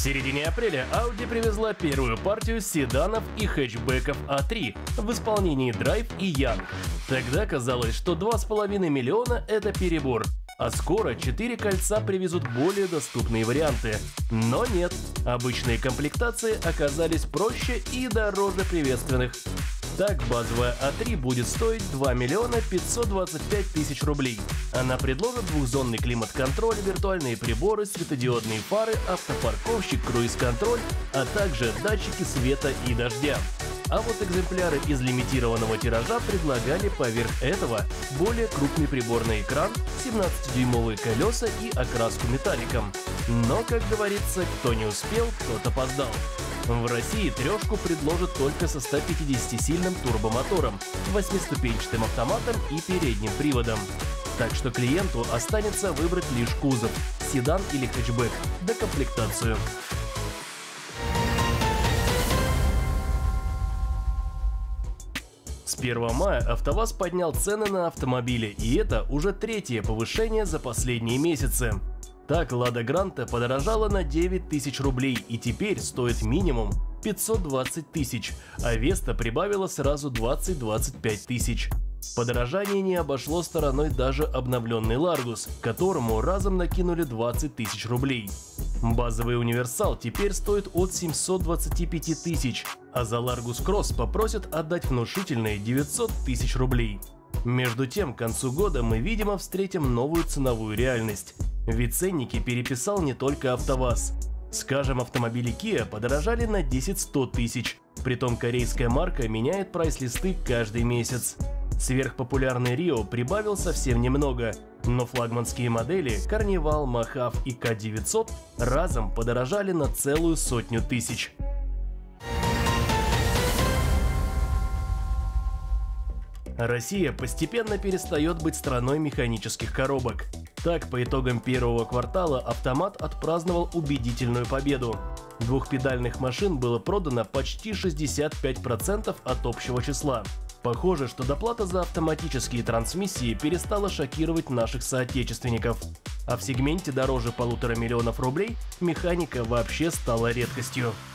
середине апреля Audi привезла первую партию седанов и хэтчбеков A3 в исполнении Drive и Young. Тогда казалось, что 2,5 миллиона – это перебор, а скоро 4 кольца привезут более доступные варианты. Но нет, обычные комплектации оказались проще и дороже приветственных. Так, базовая A3 будет стоить 2 миллиона 525 тысяч рублей. Она предложит двухзонный климат-контроль, виртуальные приборы, светодиодные фары, автопарковщик, круиз-контроль, а также датчики света и дождя. А вот экземпляры из лимитированного тиража предлагали поверх этого более крупный приборный экран, 17-дюймовые колеса и окраску металликом. Но, как говорится, кто не успел, тот опоздал. В России трешку предложат только со 150-сильным турбомотором, 8-ступенчатым автоматом и передним приводом. Так что клиенту останется выбрать лишь кузов, седан или хэтчбэк, докомплектацию. С 1 мая АвтоВАЗ поднял цены на автомобили, и это уже третье повышение за последние месяцы. Так, Лада Гранта подорожала на 9 тысяч рублей и теперь стоит минимум 520 тысяч, а Веста прибавила сразу 20-25 тысяч. Подорожание не обошло стороной даже обновленный Ларгус, которому разом накинули 20 тысяч рублей. Базовый универсал теперь стоит от 725 тысяч, а за Ларгус Кросс попросят отдать внушительные 900 тысяч рублей. Между тем, к концу года мы, видимо, встретим новую ценовую реальность. Ведь ценники переписал не только АвтоВАЗ. Скажем, автомобили Kia подорожали на 10-100 тысяч, притом корейская марка меняет прайс-листы каждый месяц. Сверхпопулярный Rio прибавил совсем немного, но флагманские модели Carnival, Mojave и K900 разом подорожали на целую 100 тысяч. Россия постепенно перестает быть страной механических коробок. Так, по итогам первого квартала автомат отпраздновал убедительную победу. Двухпедальных машин было продано почти 65% от общего числа. Похоже, что доплата за автоматические трансмиссии перестала шокировать наших соотечественников. А в сегменте дороже 1,5 миллиона рублей механика вообще стала редкостью.